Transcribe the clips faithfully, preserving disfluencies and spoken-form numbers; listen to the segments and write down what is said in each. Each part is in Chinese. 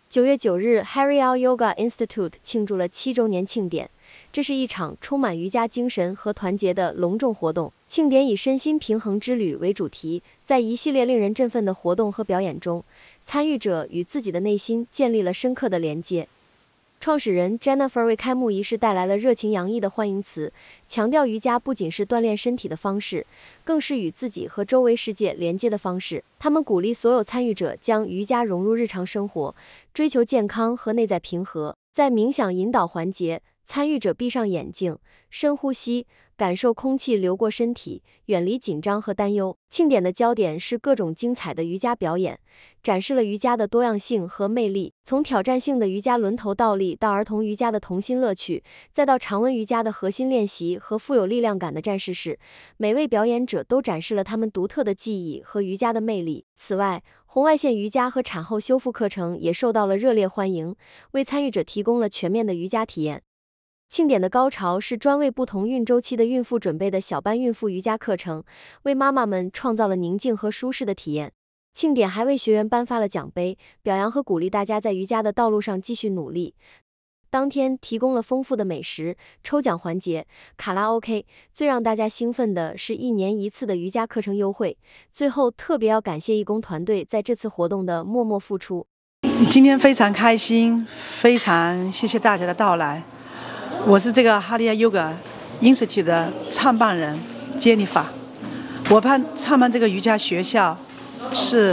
九月九日 Harial Yoga Institute 庆祝了七周年庆典。这是一场充满瑜伽精神和团结的隆重活动。庆典以身心平衡之旅为主题，在一系列令人振奋的活动和表演中，参与者与自己的内心建立了深刻的连接。创始人 Jennifer 为开幕仪式带来了热情洋溢的欢迎词，强调瑜伽不仅是锻炼身体的方式，更是与自己和周围世界连接的方式。他们鼓励所有参与者将瑜伽融入日常生活，追求健康和内在平和。在冥想引导环节，参与者闭上眼睛，深呼吸，感受空气流过身体，远离紧张和担忧。庆典的焦点是各种精彩的瑜伽表演，展示了瑜伽的多样性和魅力。从挑战性的瑜伽轮头倒立到儿童瑜伽的童心乐趣，再到常温瑜伽的核心练习和富有力量感的战士式，每位表演者都展示了他们独特的技艺和瑜伽的魅力。此外，红外线瑜伽和产后修复课程也受到了热烈欢迎，为参与者提供了全面的瑜伽体验。庆典的高潮是专为不同孕周期的孕妇准备的小班孕妇瑜伽课程，为妈妈们创造了宁静和舒适的体验。庆典还为学员颁发了奖杯，表扬和鼓励大家在瑜伽的道路上继续努力。当天提供了丰富的美食、抽奖环节、卡拉 OK， 最让大家兴奋的是一年一次的瑜伽课程优惠。最后特别要感谢义工团队在这次活动的默默付出。 今天非常开心，非常谢谢大家的到来。我是这个 Harial Yoga Institute 的创办人 Jennifer。我办创办这个瑜伽学校是，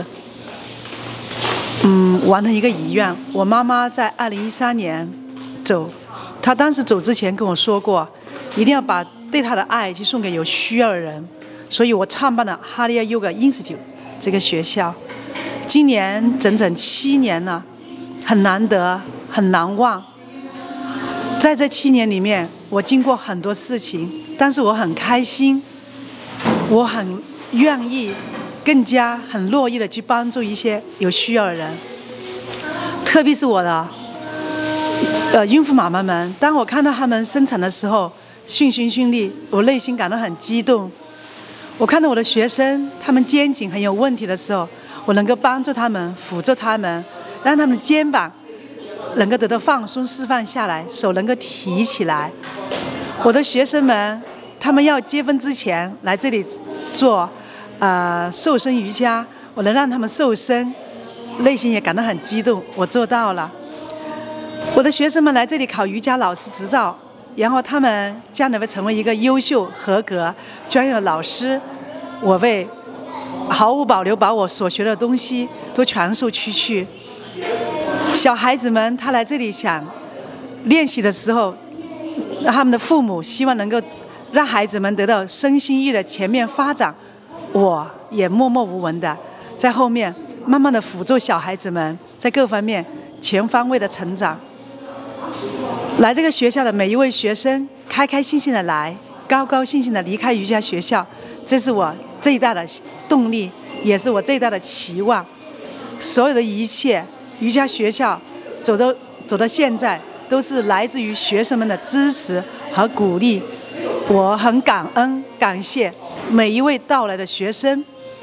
嗯，完成一个遗愿。我妈妈在二零一三年走，她当时走之前跟我说过，一定要把对她的爱去送给有需要的人。所以我创办了 Harial Yoga Institute 这个学校。今年整整七年了，很难得，很难忘。在这七年里面，我经过很多事情，但是我很开心，我很愿意，更加很乐意的去帮助一些有需要的人，特别是我的呃孕妇妈妈们。当我看到她们生产的时候顺心顺利，我内心感到很激动。我看到我的学生，他们肩颈很有问题的时候，我能够帮助他们，辅助他们，让他们的肩膀能够得到放松释放下来，手能够提起来。我的学生们，他们要结婚之前来这里做呃瘦身瑜伽，我能让他们瘦身，内心也感到很激动，我做到了。我的学生们来这里考瑜伽老师执照，然后他们将来会成为一个优秀合格专业的老师，我会毫无保留把我所学的东西都传授出去。小孩子们他来这里想练习的时候，他们的父母希望能够让孩子们得到身心意的全面发展，我也默默无闻的在后面慢慢的辅助小孩子们在各方面全方位的成长。来这个学校的每一位学生开开心心的来，高高兴兴的离开瑜伽学校，这是我最大的动力，也是我最大的期望。所有的一切瑜伽学校走到走到现在，都是来自于学生们的支持和鼓励。我很感恩感谢每一位到来的学生。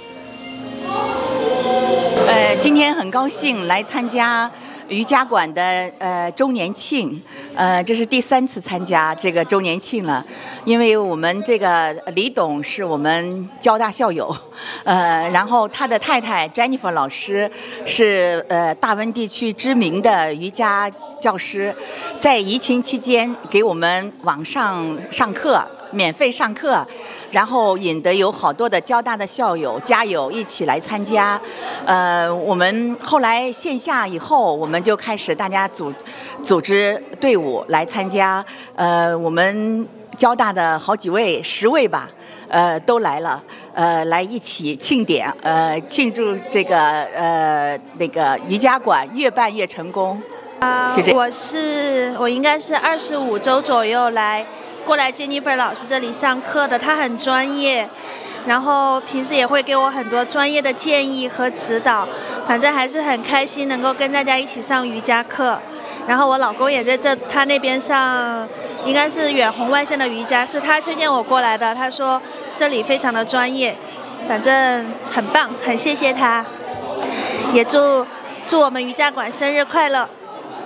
呃，今天很高兴来参加瑜伽馆的呃周年庆，呃，这是第三次参加这个周年庆了。因为我们这个李董是我们交大校友，呃，然后他的太太 Jennifer 老师是呃大温地区知名的瑜伽教师，在疫情期间给我们网上上课，免费上课。然后引得有好多的交大的校友、家友一起来参加，呃，我们后来线下以后，我们就开始大家组组织队伍来参加，呃，我们交大的好几位，十位吧，呃，都来了，呃，来一起庆典，呃，庆祝这个呃那个瑜伽馆越办越成功。 啊、呃，我是我应该是二十五周左右来。过来 Jennifer 老师这里上课的，他很专业，然后平时也会给我很多专业的建议和指导，反正还是很开心能够跟大家一起上瑜伽课。然后我老公也在这他那边上，应该是远红外线的瑜伽，是他推荐我过来的，他说这里非常的专业，反正很棒，很谢谢他。也祝祝我们瑜伽馆生日快乐。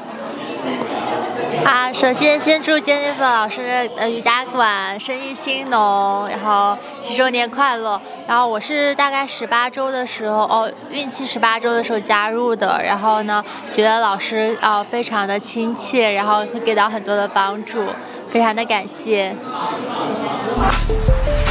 啊，首先先祝 Jennifer 老师呃瑜伽馆生意兴隆，然后七周年快乐。然后我是大概十八周的时候，哦，孕期十八周的时候加入的。然后呢，觉得老师呃非常的亲切，然后会给到很多的帮助，非常的感谢。